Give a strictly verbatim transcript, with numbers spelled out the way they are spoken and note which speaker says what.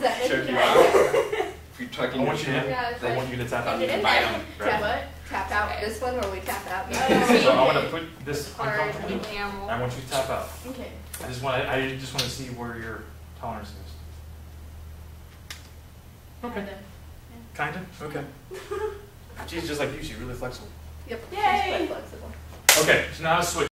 Speaker 1: that
Speaker 2: Sure,
Speaker 1: it?
Speaker 2: you are. If you're tucking
Speaker 3: I
Speaker 2: your
Speaker 3: want you to,
Speaker 2: chin.
Speaker 1: Yeah, it's
Speaker 3: I
Speaker 1: like-
Speaker 3: want you to tap out.
Speaker 1: Get in
Speaker 2: Bite
Speaker 1: there.
Speaker 2: 'em.
Speaker 1: Tap what? Tap out this one or we tap out?
Speaker 3: So I want to put this
Speaker 4: Hard
Speaker 3: uncomfortably.
Speaker 4: enamel.
Speaker 3: I want you to tap out.
Speaker 1: Okay.
Speaker 3: I just want to, I just want to see where your tolerance is. Okay. Kinda? Okay. She's just like you, she's really flexible.
Speaker 1: Yep.
Speaker 4: Yay.
Speaker 1: She's quite flexible.
Speaker 3: Okay, so now let's switch.